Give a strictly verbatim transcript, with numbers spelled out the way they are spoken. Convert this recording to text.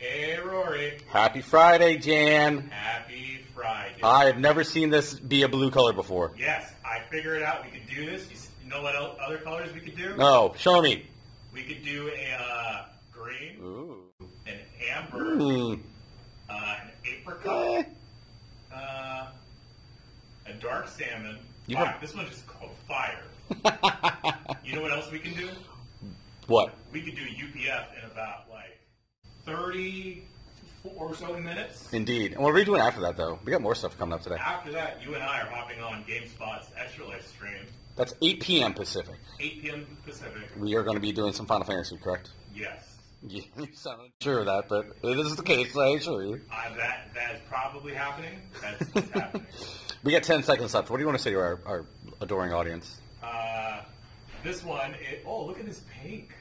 Hey, Rory. Happy Friday, Jan. Happy Friday. I have never seen this be a blue color before. Yes, I figured out we could do this. You know what other colors we could do? No, show me. We could do a uh, green, Ooh. an amber, Mm. uh, an apricot, uh, a dark salmon. You Fire. have- This one just called fire. You know what else we can do? What? We could do U P F in about like thirty or so minutes. Indeed. And what are we doing after that, though? We got more stuff coming up today. After that, you and I are hopping on GameSpot's Extra Life stream, That's eight p m Pacific. eight p.m. Pacific. We are going to be doing some Final Fantasy, correct? Yes. Yeah, you sound sure of that, but it is the case, I assure you. Uh, that that is probably happening. That's what's happening. We got ten seconds left. What do you want to say to our, our adoring audience? Uh, this one, it, oh, look at this pink.